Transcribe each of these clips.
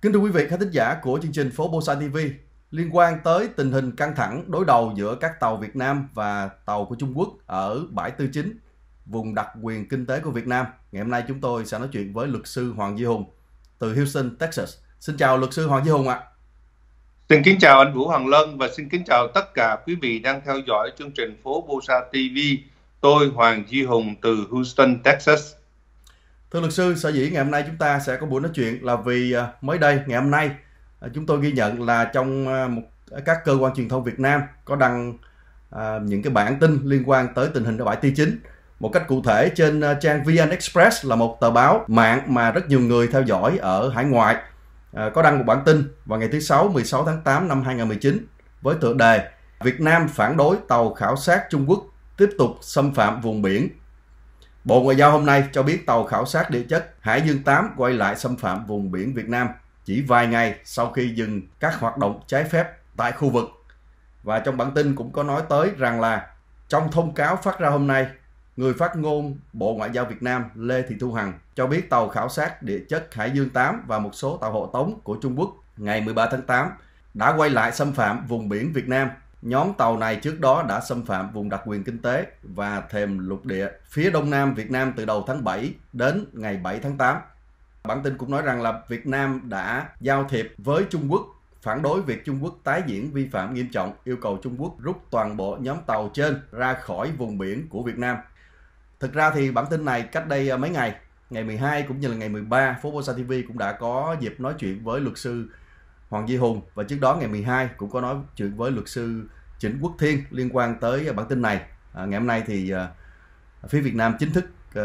Kính thưa quý vị khán thính giả của chương trình Phố Bosa TV, liên quan tới tình hình căng thẳng đối đầu giữa các tàu Việt Nam và tàu của Trung Quốc ở bãi Tư Chính, vùng đặc quyền kinh tế của Việt Nam. Ngày hôm nay chúng tôi sẽ nói chuyện với luật sư Hoàng Duy Hùng từ Houston, Texas. Xin chào luật sư Hoàng Duy Hùng ạ. Xin kính chào anh Vũ Hoàng Lân và xin kính chào tất cả quý vị đang theo dõi chương trình Phố Bosa TV. Tôi Hoàng Duy Hùng từ Houston, Texas. Thưa luật sư, sở dĩ ngày hôm nay chúng ta sẽ có buổi nói chuyện là vì mới đây, ngày hôm nay, chúng tôi ghi nhận là trong các cơ quan truyền thông Việt Nam có đăng những cái bản tin liên quan tới tình hình ở bãi Tư Chính. Một cách cụ thể trên trang VN Express là một tờ báo mạng mà rất nhiều người theo dõi ở hải ngoại có đăng một bản tin vào ngày thứ Sáu 16 tháng 8 năm 2019 với tựa đề Việt Nam phản đối tàu khảo sát Trung Quốc tiếp tục xâm phạm vùng biển. Bộ Ngoại giao hôm nay cho biết tàu khảo sát địa chất Hải Dương 8 quay lại xâm phạm vùng biển Việt Nam chỉ vài ngày sau khi dừng các hoạt động trái phép tại khu vực. Và trong bản tin cũng có nói tới rằng là trong thông cáo phát ra hôm nay, người phát ngôn Bộ Ngoại giao Việt Nam Lê Thị Thu Hằng cho biết tàu khảo sát địa chất Hải Dương 8 và một số tàu hộ tống của Trung Quốc ngày 13 tháng 8 đã quay lại xâm phạm vùng biển Việt Nam. Nhóm tàu này trước đó đã xâm phạm vùng đặc quyền kinh tế và thềm lục địa phía đông nam Việt Nam từ đầu tháng 7 đến ngày 7 tháng 8. Bản tin cũng nói rằng là Việt Nam đã giao thiệp với Trung Quốc phản đối việc Trung Quốc tái diễn vi phạm nghiêm trọng, yêu cầu Trung Quốc rút toàn bộ nhóm tàu trên ra khỏi vùng biển của Việt Nam. Thực ra thì bản tin này cách đây mấy ngày, ngày 12 cũng như là ngày 13, Phố Bosa TV cũng đã có dịp nói chuyện với luật sư Hoàng Duy Hùng, và trước đó ngày 12 cũng có nói chuyện với luật sư Trịnh Quốc Thiên liên quan tới bản tin này. Ngày hôm nay thì phía Việt Nam chính thức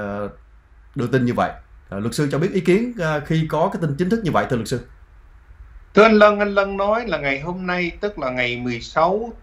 đưa tin như vậy. Luật sư cho biết ý kiến khi có cái tin chính thức như vậy, thưa luật sư. Thưa anh Lân nói là ngày hôm nay, tức là ngày 16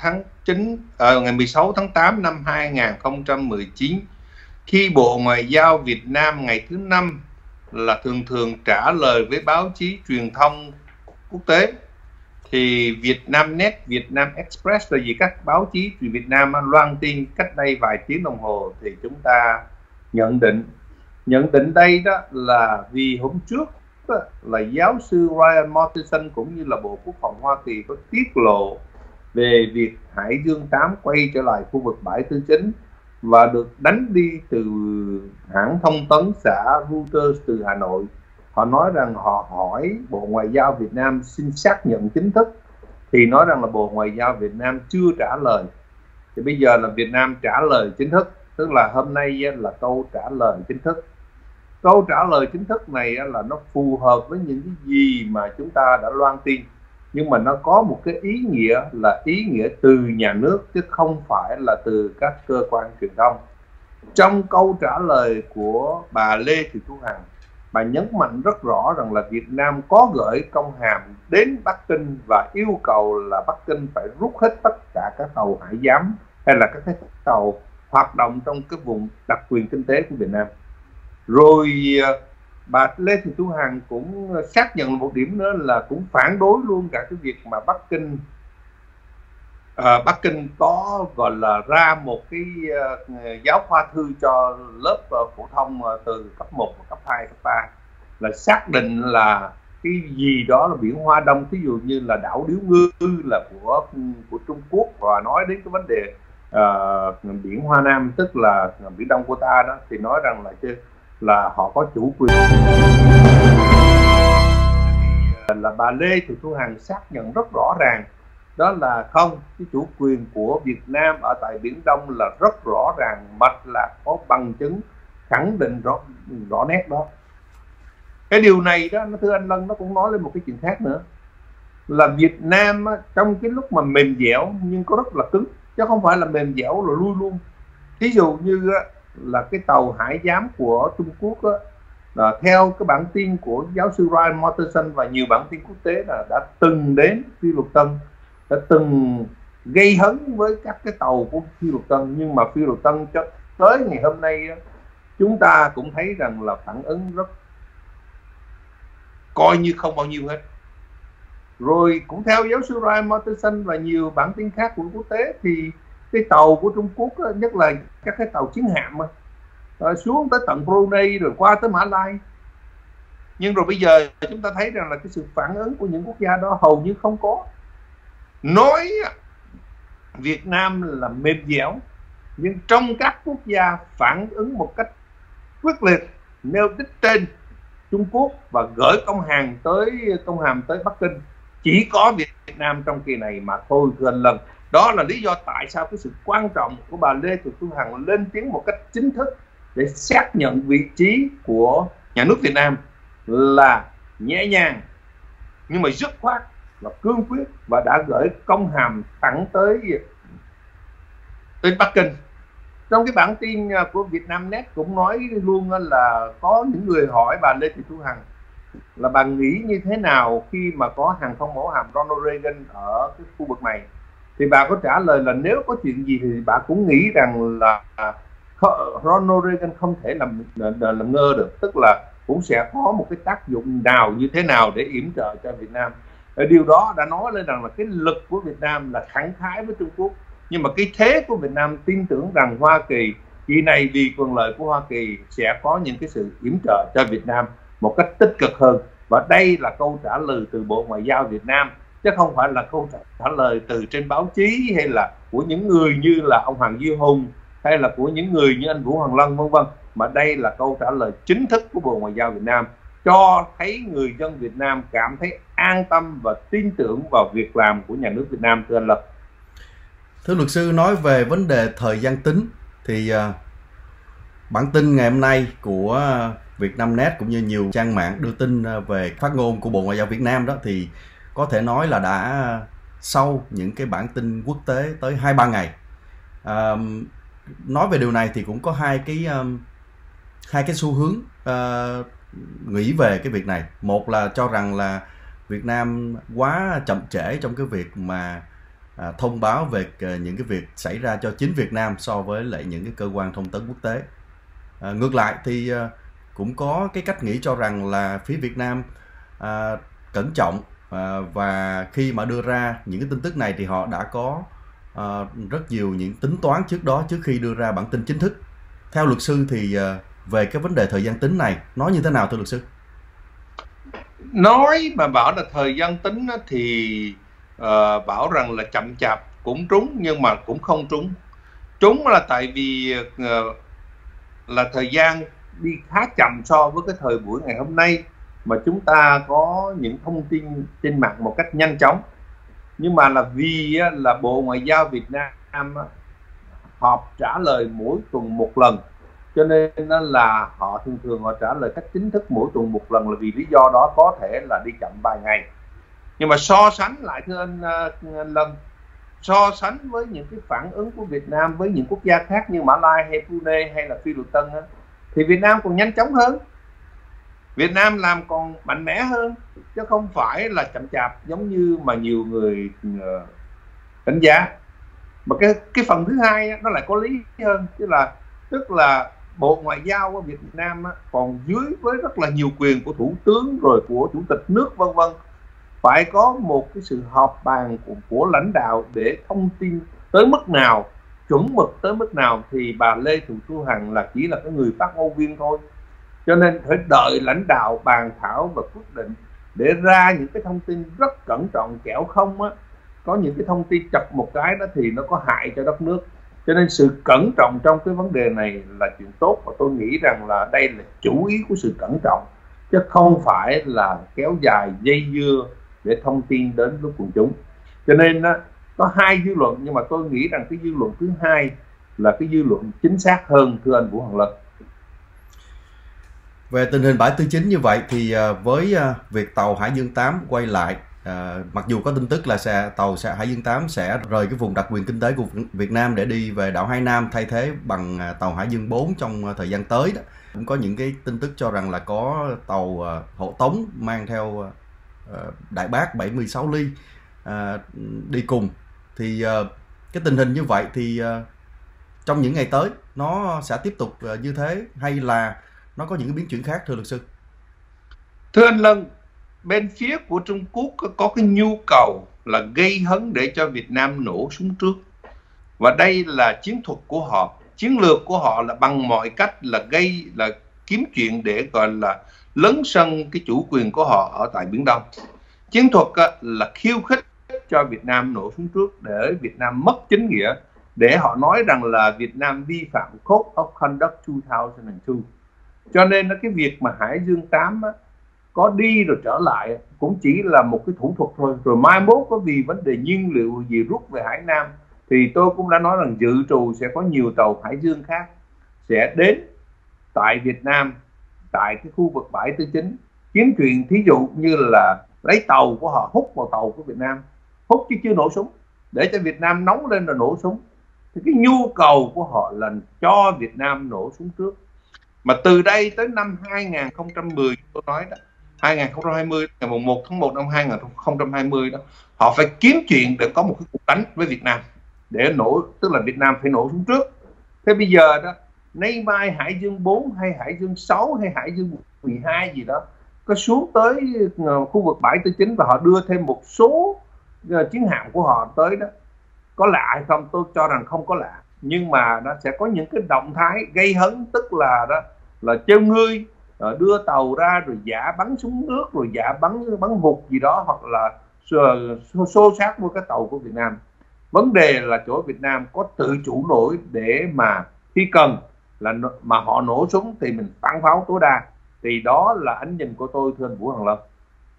tháng 8 năm 2019, khi Bộ Ngoại giao Việt Nam ngày thứ 5 là thường trả lời với báo chí truyền thông quốc tế, thì Vietnamnet, Vietnam Express là gì các báo chí truyền Việt Nam loan tin cách đây vài tiếng đồng hồ, thì chúng ta nhận định đây đó là vì hôm trước đó, là giáo sư Ryan Mortensen cũng như là Bộ Quốc phòng Hoa Kỳ có tiết lộ về việc Hải Dương 8 quay trở lại khu vực bãi Tư Chính và được đánh đi từ hãng thông tấn xã Reuters từ Hà Nội. Họ nói rằng họ hỏi Bộ Ngoại giao Việt Nam xin xác nhận chính thức, thì nói rằng là Bộ Ngoại giao Việt Nam chưa trả lời. Thì bây giờ là Việt Nam trả lời chính thức, tức là hôm nay là câu trả lời chính thức. Câu trả lời chính thức này là nó phù hợp với những cái gì mà chúng ta đã loan tin, nhưng mà nó có một cái ý nghĩa là ý nghĩa từ nhà nước chứ không phải là từ các cơ quan truyền thông. Trong câu trả lời của bà Lê Thị Thu Hằng, bà nhấn mạnh rất rõ rằng là Việt Nam có gửi công hàm đến Bắc Kinh và yêu cầu là Bắc Kinh phải rút hết tất cả các tàu hải giám hay là các cái tàu hoạt động trong cái vùng đặc quyền kinh tế của Việt Nam. Rồi bà Lê Thị Thu Hằng cũng xác nhận một điểm nữa là cũng phản đối luôn cả cái việc mà Bắc Kinh có gọi là ra một cái giáo khoa thư cho lớp phổ thông từ cấp 1 và cấp 2, cấp 3, là xác định là cái gì đó là biển Hoa Đông, ví dụ như là đảo Điếu Ngư là của Trung Quốc, và nói đến cái vấn đề biển Hoa Nam tức là biển Đông của ta đó, thì nói rằng là họ có chủ quyền. Là bà Lê Thị Thu Hằng xác nhận rất rõ ràng đó là không, cái chủ quyền của Việt Nam ở tại Biển Đông là rất rõ ràng, mạch là có bằng chứng khẳng định rõ nét đó. Cái điều này đó, thưa anh Lân, nó cũng nói lên một cái chuyện khác nữa, là Việt Nam trong cái lúc mà mềm dẻo nhưng có rất là cứng, chứ không phải là mềm dẻo rồi lui luôn. Ví dụ như là cái tàu hải giám của Trung Quốc là theo cái bản tin của giáo sư Ryan Mortensen và nhiều bản tin quốc tế là đã từng đến Phi Luật Tân, đã từng gây hấn với các cái tàu của Phi Luật Tân, nhưng mà Phi Luật Tân cho tới ngày hôm nay chúng ta cũng thấy rằng là phản ứng rất coi như không bao nhiêu hết. Rồi cũng theo giáo sư Ryan Mortensen và nhiều bản tin khác của quốc tế, thì cái tàu của Trung Quốc nhất là các cái tàu chiến hạm xuống tới tận Brunei rồi qua tới Mã Lai, Nhưng rồi bây giờ chúng ta thấy rằng là cái sự phản ứng của những quốc gia đó hầu như không có. Nói Việt Nam là mềm dẻo, nhưng trong các quốc gia phản ứng một cách quyết liệt, nêu đích trên Trung Quốc và gửi công hàm tới Bắc Kinh, chỉ có Việt Nam trong kỳ này mà thôi, thưa anh Lân. Đó là lý do tại sao cái sự quan trọng của bà Lê Thị Thu Hằng lên tiếng một cách chính thức để xác nhận vị trí của nhà nước Việt Nam là nhẹ nhàng nhưng mà dứt khoát và cương quyết, và đã gửi công hàm thẳng tới Bắc Kinh. Trong cái bản tin của Vietnamnet cũng nói luôn là có những người hỏi bà Lê Thị Thu Hằng là bà nghĩ như thế nào khi mà có hàng không mẫu hạm Ronald Reagan ở cái khu vực này, thì bà có trả lời là nếu có chuyện gì thì bà cũng nghĩ rằng là Ronald Reagan không thể làm ngơ được, tức là cũng sẽ có một cái tác dụng nào như thế nào để yểm trợ cho Việt Nam. Điều đó đã nói lên rằng là cái lực của Việt Nam là khẳng khái với Trung Quốc, nhưng mà cái thế của Việt Nam tin tưởng rằng Hoa Kỳ kỳ này vì quyền lợi của Hoa Kỳ sẽ có những cái sự yểm trợ cho Việt Nam một cách tích cực hơn. Và đây là câu trả lời từ Bộ Ngoại giao Việt Nam, chứ không phải là câu trả lời từ trên báo chí hay là của những người như là ông Hoàng Duy Hùng hay là của những người như anh Vũ Hoàng Lân vân vân, mà đây là câu trả lời chính thức của Bộ Ngoại giao Việt Nam, cho thấy người dân Việt Nam cảm thấy an tâm và tin tưởng vào việc làm của nhà nước Việt Nam, thưa anh Lập. Thưa luật sư, nói về vấn đề thời gian tính thì bản tin ngày hôm nay của Vietnamnet cũng như nhiều trang mạng đưa tin về phát ngôn của Bộ Ngoại giao Việt Nam đó, thì có thể nói là đã sau những cái bản tin quốc tế tới 2-3 ngày. Nói về điều này thì cũng có hai cái xu hướng nghĩ về cái việc này. Một là cho rằng là Việt Nam quá chậm trễ trong cái việc mà thông báo về những cái việc xảy ra cho chính Việt Nam so với lại những cái cơ quan thông tấn quốc tế. Ngược lại thì cũng có cái cách nghĩ cho rằng là phía Việt Nam cẩn trọng, và khi mà đưa ra những cái tin tức này thì họ đã có rất nhiều những tính toán trước đó, trước khi đưa ra bản tin chính thức. Theo luật sư thì về cái vấn đề thời gian tính này nói như thế nào thưa luật sư? Nói mà bảo là thời gian tính thì bảo rằng là chậm chạp cũng trúng, nhưng mà cũng không trúng. Trúng là tại vì là thời gian đi khá chậm so với cái thời buổi ngày hôm nay mà chúng ta có những thông tin trên mạng một cách nhanh chóng. Nhưng mà là vì là Bộ Ngoại giao Việt Nam họp trả lời mỗi tuần một lần, cho nên là họ thường họ trả lời cách chính thức mỗi tuần một lần, là vì lý do đó có thể là đi chậm vài ngày. Nhưng mà so sánh lại, thưa anh Lâm, so sánh với những cái phản ứng của Việt Nam với những quốc gia khác như Mã Lai hay Brunei hay là Phi Luật Tân thì Việt Nam còn nhanh chóng hơn, Việt Nam làm còn mạnh mẽ hơn, chứ không phải là chậm chạp giống như mà nhiều người đánh giá. Mà cái phần thứ hai nó lại có lý hơn, tức là Bộ Ngoại giao của Việt Nam còn dưới với rất là nhiều quyền của Thủ tướng rồi của Chủ tịch nước vân vân, phải có một cái sự họp bàn của lãnh đạo để thông tin tới mức nào, chuẩn mực tới mức nào, thì bà Lê Thị Thu Hằng là chỉ là cái người phát ngôn viên thôi. Cho nên phải đợi lãnh đạo bàn thảo và quyết định để ra những cái thông tin rất cẩn trọng, kẻo không có những cái thông tin chập một cái đó thì nó có hại cho đất nước. Cho nên sự cẩn trọng trong cái vấn đề này là chuyện tốt, và tôi nghĩ rằng là đây là chủ ý của sự cẩn trọng, chứ không phải là kéo dài dây dưa để thông tin đến với quần chúng. Cho nên có hai dư luận, nhưng mà tôi nghĩ rằng cái dư luận thứ hai là cái dư luận chính xác hơn, thưa anh Vũ Hoàng Lân. Về tình hình bãi tư chính như vậy thì với việc tàu Hải Dương 8 quay lại, mặc dù có tin tức là tàu Hải Dương 8 sẽ rời cái vùng đặc quyền kinh tế của Việt Nam để đi về đảo Hải Nam, thay thế bằng tàu Hải Dương 4 trong thời gian tới đó. Cũng có những cái tin tức cho rằng là có tàu hộ tống mang theo Đại Bác 76 ly đi cùng. Thì cái tình hình như vậy thì trong những ngày tới nó sẽ tiếp tục như thế hay là nó có những cái biến chuyển khác thưa luật sư? Thưa anh Lân, bên phía của Trung Quốc có cái nhu cầu là gây hấn để cho Việt Nam nổ súng trước. Và đây là chiến thuật của họ, chiến lược của họ là bằng mọi cách là kiếm chuyện để gọi là lấn sân cái chủ quyền của họ ở tại Biển Đông. Chiến thuật là khiêu khích cho Việt Nam nổ súng trước để Việt Nam mất chính nghĩa, để họ nói rằng là Việt Nam vi phạm Code of Conduct 2002. Cho nên cái việc mà Hải Dương 8 có đi rồi trở lại cũng chỉ là một cái thủ thuật thôi. Rồi mai mốt có vì vấn đề nhiên liệu gì rút về Hải Nam thì tôi cũng đã nói rằng dự trù sẽ có nhiều tàu Hải Dương khác sẽ đến tại Việt Nam, tại cái khu vực bãi Tư Chính, kiếm chuyện, thí dụ như là lấy tàu của họ hút vào tàu của Việt Nam, hút chứ chưa nổ súng, để cho Việt Nam nóng lên rồi nổ súng. Thì cái nhu cầu của họ là cho Việt Nam nổ súng trước. Mà từ đây tới năm 2010, tôi nói đó, 2020, ngày 1 tháng 1 năm 2020 đó, họ phải kiếm chuyện để có một cái cuộc đánh với Việt Nam, để nổ, tức là Việt Nam phải nổ súng trước. Thế bây giờ đó, nay mai Hải Dương 4 hay Hải Dương 6 hay Hải Dương 12 gì đó có xuống tới khu vực bãi Tư Chính và họ đưa thêm một số chiến hạm của họ tới đó, có lạ hay không? Tôi cho rằng không có lạ, nhưng mà nó sẽ có những cái động thái gây hấn, tức là đó là trêu ngươi, đưa tàu ra rồi giả bắn súng nước, rồi giả bắn hụt gì đó, hoặc là xô xát với cái tàu của Việt Nam. Vấn đề là chỗ Việt Nam có tự chủ nổi để mà khi cần là mà họ nổ súng thì mình bắn pháo tối đa. Thì đó là ánh nhìn của tôi, thưa anh Vũ Hằng Lâm.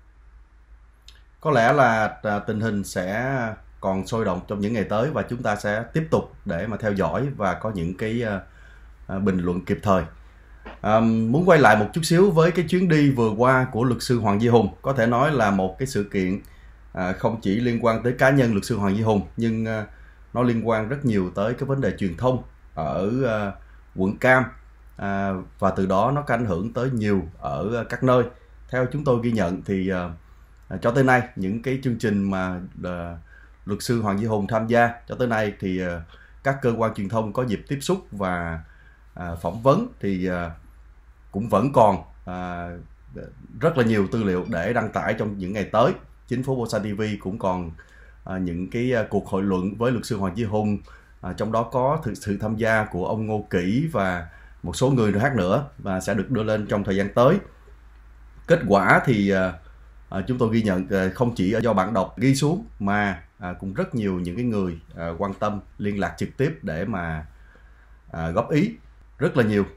Có lẽ là tình hình sẽ còn sôi động trong những ngày tới và chúng ta sẽ tiếp tục để mà theo dõi và có những cái bình luận kịp thời. Muốn quay lại một chút xíu với cái chuyến đi vừa qua của luật sư Hoàng Duy Hùng, có thể nói là một cái sự kiện không chỉ liên quan tới cá nhân luật sư Hoàng Duy Hùng, nhưng nó liên quan rất nhiều tới cái vấn đề truyền thông ở quận Cam, và từ đó nó có ảnh hưởng tới nhiều ở các nơi. Theo chúng tôi ghi nhận thì cho tới nay những cái chương trình mà luật sư Hoàng Duy Hùng tham gia cho tới nay thì các cơ quan truyền thông có dịp tiếp xúc và phỏng vấn thì cũng vẫn còn rất là nhiều tư liệu để đăng tải trong những ngày tới. Chính phố Bosa TV cũng còn những cái cuộc hội luận với luật sư Hoàng Duy Hùng, trong đó có sự tham gia của ông Ngô Kỷ và một số người khác nữa, và sẽ được đưa lên trong thời gian tới. Kết quả thì chúng tôi ghi nhận không chỉ do bạn đọc ghi xuống mà cũng rất nhiều những cái người quan tâm liên lạc trực tiếp để mà góp ý rất là nhiều,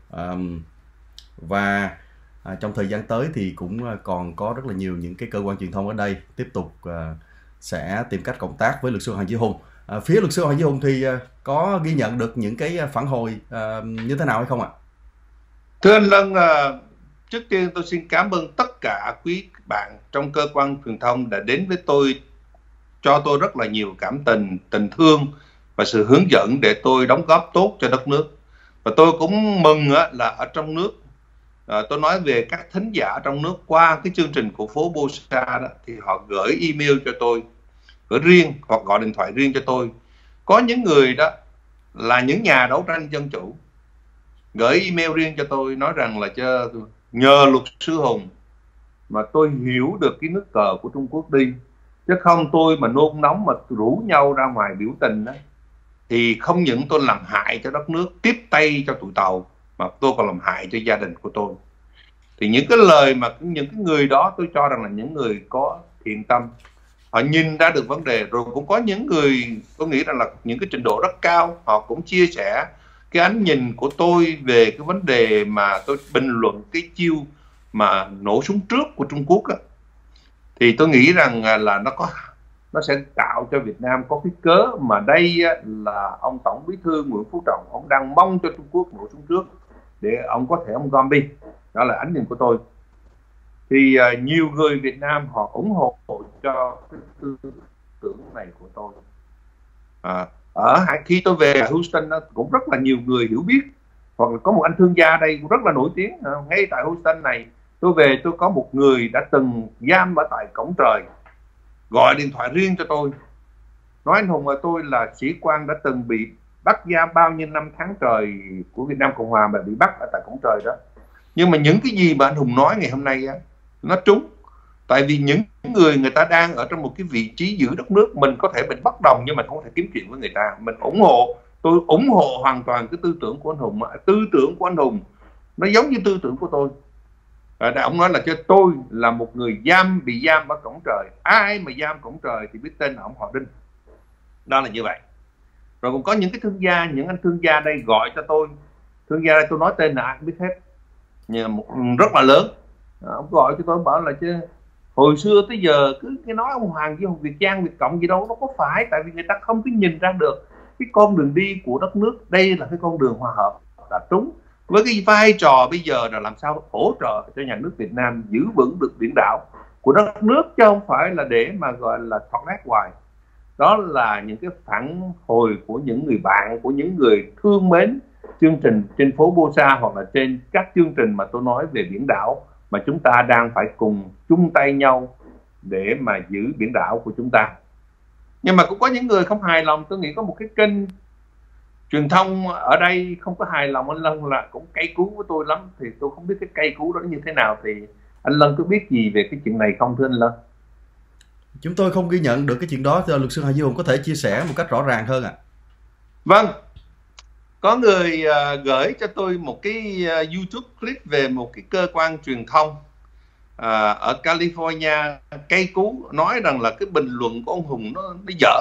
và trong thời gian tới thì cũng còn có rất là nhiều những cái cơ quan truyền thông ở đây tiếp tục sẽ tìm cách cộng tác với luật sư Hoàng Duy Hùng. Phía luật sư Hoàng Duy Hùng thì có ghi nhận được những cái phản hồi như thế nào hay không ạ? Thưa anh Lân, trước tiên tôi xin cảm ơn tất cả quý bạn trong cơ quan truyền thông đã đến với tôi, cho tôi rất là nhiều cảm tình, tình thương và sự hướng dẫn để tôi đóng góp tốt cho đất nước. Và tôi cũng mừng là ở trong nước, tôi nói về các thính giả trong nước qua cái chương trình của phố Bosa đó, thì họ gửi email cho tôi, gửi riêng hoặc gọi điện thoại riêng cho tôi. Có những người đó là những nhà đấu tranh dân chủ gửi email riêng cho tôi nói rằng là nhờ luật sư Hùng mà tôi hiểu được cái nước cờ của Trung Quốc đi, chứ không tôi mà nôn nóng mà rủ nhau ra ngoài biểu tình đó, thì không những tôi làm hại cho đất nước, tiếp tay cho tụi tàu, mà tôi còn làm hại cho gia đình của tôi. Thì những cái lời mà những cái người đó tôi cho rằng là những người có thiện tâm, họ nhìn ra được vấn đề. Rồi cũng có những người tôi nghĩ rằng là những cái trình độ rất cao, họ cũng chia sẻ cái ánh nhìn của tôi về cái vấn đề mà tôi bình luận cái chiêu mà nổ súng trước của Trung Quốc á. Thì tôi nghĩ rằng là nó sẽ tạo cho Việt Nam có cái cớ mà đây là ông Tổng Bí thư Nguyễn Phú Trọng, ông đang mong cho Trung Quốc nổ súng trước để ông có thể ông gom đi. Đó là ánh nhìn của tôi. Thì nhiều người Việt Nam họ ủng hộ cho cái tư tưởng này của tôi. Khi tôi về Houston cũng rất là nhiều người hiểu biết, hoặc là có một anh thương gia đây cũng rất là nổi tiếng ngay tại Houston này. Tôi về tôi có một người đã từng giam ở tại cổng trời, gọi điện thoại riêng cho tôi, nói anh Hùng, tôi là sĩ quan đã từng bị bắt giam bao nhiêu năm tháng trời của Việt Nam Cộng Hòa mà bị bắt ở tại cổng trời đó. Nhưng mà những cái gì mà anh Hùng nói ngày hôm nay á, nó trúng. Tại vì những người ta đang ở trong một cái vị trí giữ đất nước, mình có thể mình bất đồng nhưng mà không thể kiếm chuyện với người ta. Mình ủng hộ, tôi ủng hộ hoàn toàn cái tư tưởng của anh Hùng. Tư tưởng của anh Hùng nó giống như tư tưởng của tôi. Ông nói là cho tôi là một người bị giam ở cổng trời. Ai mà giam cổng trời thì biết tên là ông họ Đinh. Đó là như vậy. Rồi còn có những cái thương gia, những anh thương gia đây gọi cho tôi. Thương gia đây tôi nói tên là ai cũng biết hết, rất là lớn. Ông gọi cho tôi bảo là chứ hồi xưa tới giờ cứ cái nói ông Hoàng với ông Việt Giang, Việt Cộng gì đâu, nó có phải. Tại vì người ta không có nhìn ra được cái con đường đi của đất nước. Đây là cái con đường hòa hợp là trúng với cái vai trò bây giờ là làm sao hỗ trợ cho nhà nước Việt Nam giữ vững được biển đảo của đất nước, chứ không phải là để mà gọi là thoát lát hoài. Đó là những cái phản hồi của những người bạn, của những người thương mến chương trình trên phố Bosa hoặc là trên các chương trình mà tôi nói về biển đảo, mà chúng ta đang phải cùng chung tay nhau để mà giữ biển đảo của chúng ta. Nhưng mà cũng có những người không hài lòng. Tôi nghĩ có một cái kênh truyền thông ở đây không có hài lòng anh Lân, là cũng cay cú với tôi lắm. Thì tôi không biết cái cay cú đó như thế nào. Thì anh Lân có biết gì về cái chuyện này không thưa anh Lân? Chúng tôi không ghi nhận được cái chuyện đó. Luật sư Hà Duy Hùng có thể chia sẻ một cách rõ ràng hơn ạ? Vâng, có người gửi cho tôi một cái YouTube clip về một cái cơ quan truyền thông ở California cay cú, nói rằng là cái bình luận của ông Hùng nó dở.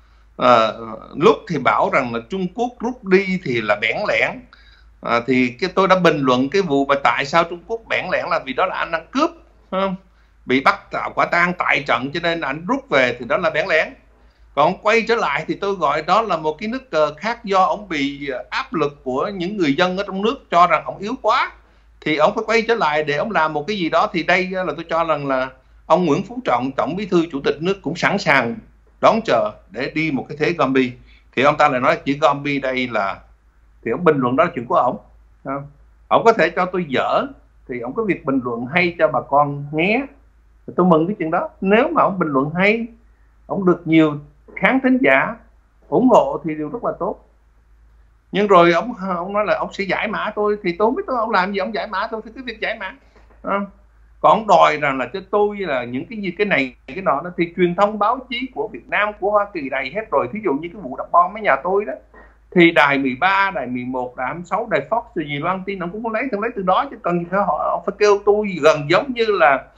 Lúc thì bảo rằng là Trung Quốc rút đi thì là bẽn lẽn. Thì tôi đã bình luận cái vụ mà tại sao Trung Quốc bẽn lẽn là vì đó là anh ăn cướp, không? Bị bắt quả tang tại trận cho nên anh rút về thì đó là bẽn lẽn. Còn quay trở lại thì tôi gọi đó là một cái nước cờ khác, do ông bị áp lực của những người dân ở trong nước cho rằng ông yếu quá thì ông phải quay trở lại để ông làm một cái gì đó. Thì đây là tôi cho rằng là ông Nguyễn Phú Trọng, Tổng Bí thư Chủ tịch nước cũng sẵn sàng đón chờ để đi một cái thế Gombi. Thì ông ta lại nói chữ Gombi đây là, thì ông bình luận đó là chuyện của ông. Ông có thể cho tôi dở thì ông có việc bình luận hay cho bà con nghe, tôi mừng cái chuyện đó. Nếu mà ông bình luận hay, ông được nhiều khán thính giả ủng hộ thì điều rất là tốt. Nhưng rồi ông nói là ông sẽ giải mã tôi, thì tôi không biết ông làm gì ông giải mã tôi, thì cái việc giải mã. Còn ông đòi rằng là cho tôi là những cái gì cái này cái nọ, thì truyền thông báo chí của Việt Nam, của Hoa Kỳ đầy hết rồi. Thí dụ như cái vụ đập bom ở nhà tôi đó, thì đài 13, đài 11, đài 26, đài Fox rồi gì loan tin, ông cũng có lấy từ đó, chứ cần gì phải hỏi. Ông phải kêu tôi gần giống như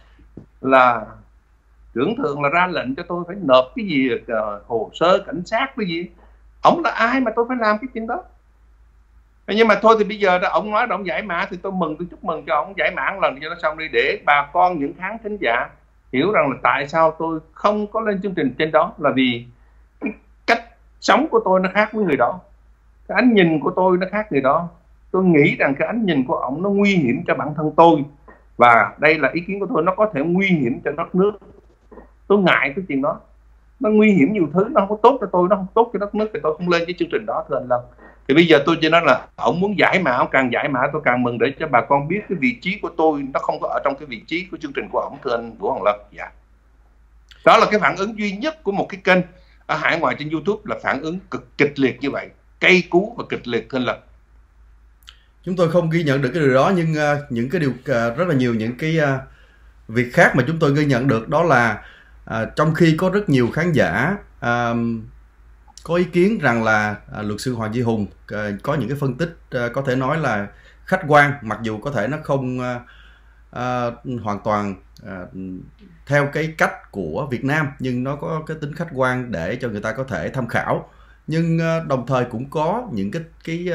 là trưởng thượng là ra lệnh cho tôi phải nộp cái gì hồ sơ cảnh sát cái gì. Ông là ai mà tôi phải làm cái chuyện đó? Nhưng mà thôi thì bây giờ ông nói ông giải mã thì tôi mừng, tôi chúc mừng cho ông giải mã một lần cho nó xong đi, để bà con những khán thính giả hiểu rằng là tại sao tôi không có lên chương trình trên đó, là vì cái cách sống của tôi nó khác với người đó, cái ánh nhìn của tôi nó khác người đó. Tôi nghĩ rằng cái ánh nhìn của ông nó nguy hiểm cho bản thân tôi, và đây là ý kiến của tôi, nó có thể nguy hiểm cho đất nước. Tôi ngại cái chuyện đó, nó nguy hiểm nhiều thứ, nó không có tốt cho tôi, nó không tốt cho đất nước, thì tôi không lên cái chương trình đó thưa anh Lâm. Thì bây giờ tôi chỉ nói là ông muốn giải mã, ông càng giải mã tôi càng mừng, để cho bà con biết cái vị trí của tôi nó không có ở trong cái vị trí của chương trình của ông thưa anh Vũ Hoàng Lâm. Dạ, đó là cái phản ứng duy nhất của một cái kênh ở hải ngoại trên YouTube, là phản ứng cực kịch liệt như vậy, cay cú và kịch liệt thưa anh Lâm. Chúng tôi không ghi nhận được cái điều đó, nhưng những cái điều rất là nhiều những cái việc khác mà chúng tôi ghi nhận được, đó là trong khi có rất nhiều khán giả có ý kiến rằng là luật sư Hoàng Duy Hùng có những cái phân tích có thể nói là khách quan, mặc dù có thể nó không hoàn toàn theo cái cách của Việt Nam, nhưng nó có cái tính khách quan để cho người ta có thể tham khảo. Nhưng đồng thời cũng có những cái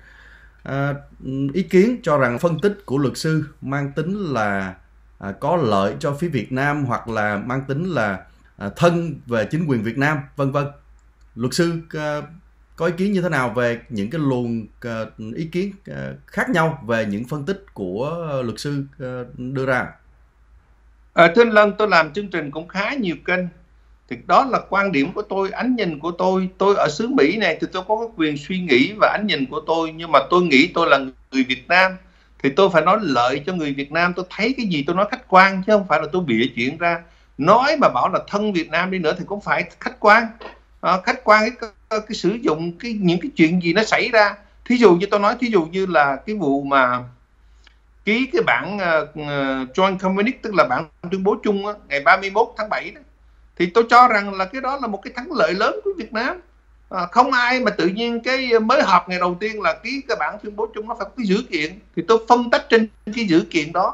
ý kiến cho rằng phân tích của luật sư mang tính là có lợi cho phía Việt Nam, hoặc là mang tính là thân về chính quyền Việt Nam, vân vân. Luật sư có ý kiến như thế nào về những cái luồng ý kiến khác nhau về những phân tích của luật sư đưa ra? Thưa anh Lân, tôi làm chương trình cũng khá nhiều kênh, thì đó là quan điểm của tôi, ánh nhìn của tôi. Tôi ở xứ Mỹ này thì tôi có cái quyền suy nghĩ và ánh nhìn của tôi, nhưng mà tôi nghĩ tôi là người Việt Nam thì tôi phải nói lợi cho người Việt Nam. Tôi thấy cái gì tôi nói khách quan, chứ không phải là tôi bịa chuyện ra. Nói mà bảo là thân Việt Nam đi nữa thì cũng phải khách quan. Khách quan cái sử dụng những cái chuyện gì nó xảy ra. Thí dụ như tôi nói, thí dụ như là cái vụ mà ký cái bản Joint Communique, tức là bản tuyên bố chung ngày 31 tháng 7 đó, thì tôi cho rằng là cái đó là một cái thắng lợi lớn của Việt Nam. Không ai mà tự nhiên cái mới họp ngày đầu tiên là ký cái bản tuyên bố chung, nó phải có cái dữ kiện. Thì tôi phân tích trên cái dữ kiện đó,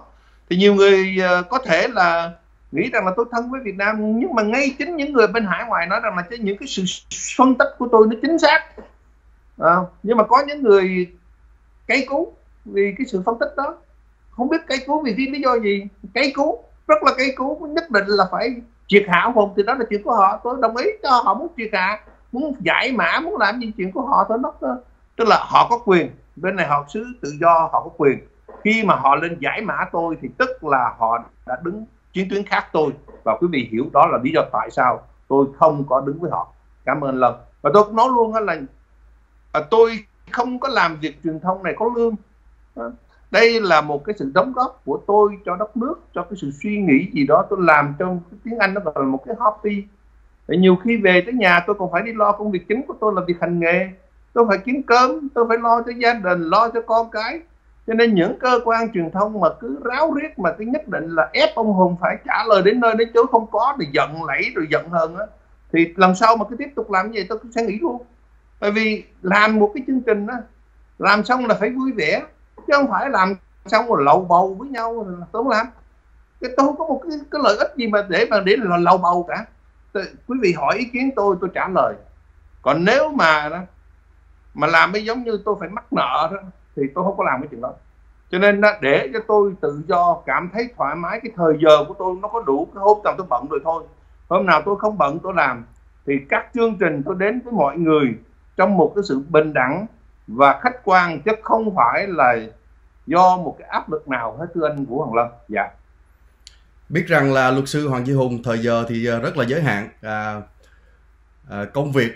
Thì nhiều người có thể là nghĩ rằng là tôi thân với Việt Nam, nhưng mà ngay chính những người bên hải ngoại nói rằng là những cái sự phân tích của tôi nó chính xác. Nhưng mà có những người cay cú vì cái sự phân tích đó, không biết cay cú vì lý do gì, cay cú, rất là cay cú, nhất định là phải triệt hạ ông Hùng, thì đó là chuyện của họ. Tôi đồng ý cho họ muốn triệt hạ, muốn giải mã, muốn làm gì chuyện của họ thôi. Tức là họ có quyền, bên này họ xứ tự do, họ có quyền. Khi mà họ lên giải mã tôi thì tức là họ đã đứng chiến tuyến khác tôi, và quý vị hiểu đó là lý do tại sao tôi không có đứng với họ. Cảm ơn Lân. Và tôi cũng nói luôn là tôi không có làm việc truyền thông này có lương. Đây là một cái sự đóng góp của tôi cho đất nước, cho cái sự suy nghĩ gì đó tôi làm trong tiếng Anh, nó gọi là một cái hobby. Tại nhiều khi về tới nhà tôi còn phải đi lo công việc chính của tôi là việc hành nghề. Tôi phải kiếm cơm, tôi phải lo cho gia đình, lo cho con cái. Cho nên những cơ quan truyền thông mà cứ ráo riết mà cứ nhất định là ép ông Hùng phải trả lời đến nơi đến chốn không có, thì giận lẫy rồi giận hơn á, thì lần sau mà cứ tiếp tục làm như vậy tôi cũng sẽ nghỉ luôn. Bởi vì làm một cái chương trình á, làm xong là phải vui vẻ, chứ không phải làm xong rồi lầu bầu với nhau là tôi không làm. Tôi không có một cái lợi ích gì mà để là lầu bầu cả. Quý vị hỏi ý kiến tôi trả lời. Còn nếu mà làm cái giống như tôi phải mắc nợ đó, thì tôi không có làm cái chuyện đó. Cho nên để cho tôi tự do, cảm thấy thoải mái, cái thời giờ của tôi nó có đủ. Cái hôm nào tôi bận rồi thôi, hôm nào tôi không bận tôi làm. Thì các chương trình tôi đến với mọi người trong một cái sự bình đẳng và khách quan, chứ không phải là do một cái áp lực nào hết, thưa anh Vũ Hoàng Lâm. Dạ. Biết rằng là luật sư Hoàng Duy Hùng thời giờ thì rất là giới hạn, công việc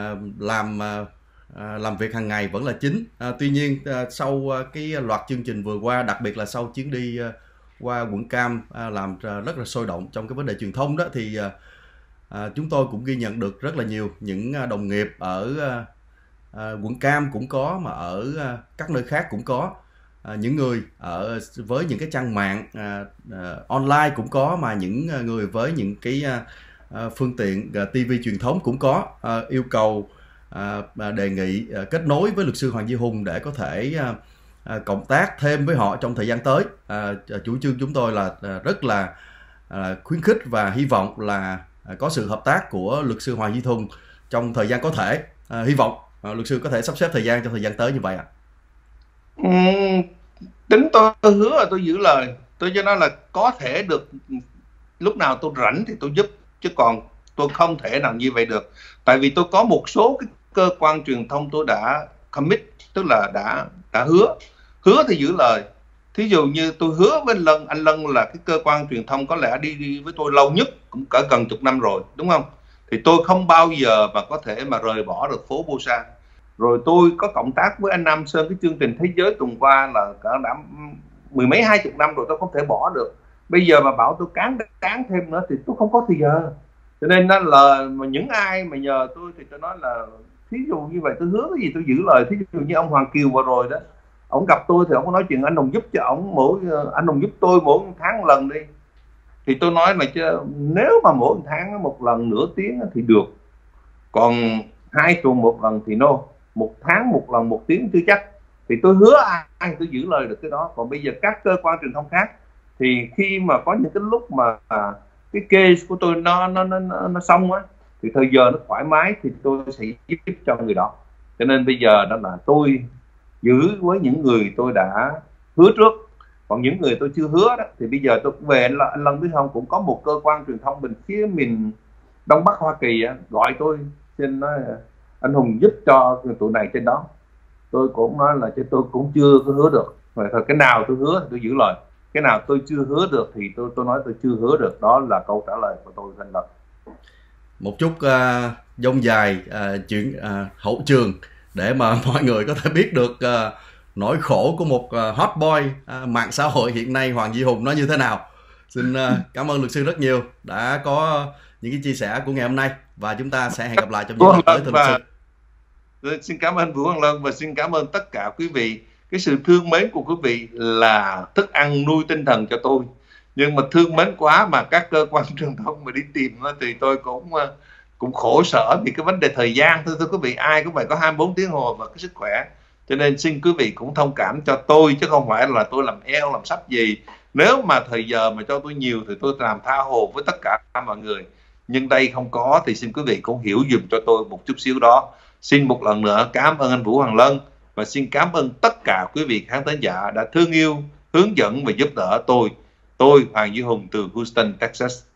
làm việc hàng ngày vẫn là chính. Tuy nhiên sau cái loạt chương trình vừa qua, đặc biệt là sau chuyến đi qua quận Cam làm rất là sôi động trong cái vấn đề truyền thông đó, thì chúng tôi cũng ghi nhận được rất là nhiều những đồng nghiệp ở quận Cam cũng có, mà ở các nơi khác cũng có, những người với những cái trang mạng online cũng có, mà những người với những cái phương tiện TV truyền thống cũng có yêu cầu đề nghị kết nối với luật sư Hoàng Duy Hùng để có thể cộng tác thêm với họ trong thời gian tới. Chủ trương chúng tôi là rất là khuyến khích và hy vọng là có sự hợp tác của luật sư Hoàng Duy Hùng trong thời gian có thể. Hy vọng luật sư có thể sắp xếp thời gian trong thời gian tới như vậy ạ. Tính tôi hứa là tôi giữ lời. Tôi cho nó là có thể được, lúc nào tôi rảnh thì tôi giúp, chứ còn tôi không thể nào như vậy được. Tại vì tôi có một số cái cơ quan truyền thông tôi đã commit, tức là đã hứa thì giữ lời. Thí dụ như tôi hứa với anh Lân là cái cơ quan truyền thông có lẽ đi với tôi lâu nhất cũng cả gần chục năm rồi, đúng không? Thì tôi không bao giờ mà có thể mà rời bỏ được phố Busan. Rồi tôi có cộng tác với anh Nam Sơn, cái chương trình Thế Giới tuần qua là đã mười mấy 20 năm rồi, tôi không thể bỏ được. Bây giờ mà bảo tôi cán thêm nữa thì tôi không có thời giờ. Cho nên là mà những ai mà nhờ tôi thì tôi nói là thí dụ như vậy tôi hứa cái gì tôi giữ lời. Thí dụ như ông Hoàng Kiều vừa rồi đó, ông gặp tôi thì ông có nói chuyện anh Hùng giúp cho ông, anh Hùng giúp tôi mỗi tháng một lần đi. Thì tôi nói là chứ nếu mà mỗi tháng một lần nửa tiếng thì được, còn 2 tuần một lần thì no, 1 tháng một lần 1 tiếng chưa chắc. Thì tôi hứa ai tôi giữ lời được cái đó. Còn bây giờ các cơ quan truyền thông khác thì khi mà có những cái lúc mà cái case của tôi nó xong á, thì thời giờ nó thoải mái thì tôi sẽ giúp cho người đó. Cho nên bây giờ đó là tôi giữ với những người tôi đã hứa trước. Còn những người tôi chưa hứa đó thì bây giờ tôi cũng về. Anh Lân biết không, cũng có một cơ quan truyền thông bên phía miền Đông Bắc Hoa Kỳ á, gọi tôi xin nói anh Hùng giúp cho tụi này trên đó. Tôi cũng nói là chứ tôi cũng chưa có hứa được. Vậy thôi, cái nào tôi hứa thì tôi giữ lời, cái nào tôi chưa hứa được thì tôi nói tôi chưa hứa được. Đó là câu trả lời của tôi thành lập. Một chút dông dài chuyện hậu trường để mà mọi người có thể biết được nỗi khổ của một hot boy mạng xã hội hiện nay, Hoàng Duy Hùng nó như thế nào. Xin cảm ơn luật sư rất nhiều đã có những cái chia sẻ của ngày hôm nay, và chúng ta sẽ hẹn gặp lại trong những lần tới, thưa luật sư. Xin cảm ơn Vũ Hoàng Lân và xin cảm ơn tất cả quý vị. Cái sự thương mến của quý vị là thức ăn nuôi tinh thần cho tôi. Nhưng mà thương mến quá mà các cơ quan truyền thông mà đi tìm thì tôi cũng khổ sở vì cái vấn đề thời gian. Thưa quý vị, ai cũng phải có 24 tiếng hồ và cái sức khỏe. Cho nên xin quý vị cũng thông cảm cho tôi, chứ không phải là tôi làm eo làm sắp gì. Nếu mà thời giờ mà cho tôi nhiều thì tôi làm tha hồ với tất cả mọi người. Nhưng đây không có thì xin quý vị cũng hiểu dùm cho tôi một chút xíu đó. Xin một lần nữa cảm ơn anh Vũ Hoàng Lân, và xin cảm ơn tất cả quý vị khán thính giả đã thương yêu, hướng dẫn và giúp đỡ tôi. Tôi Hoàng Duy Hùng từ Houston, Texas.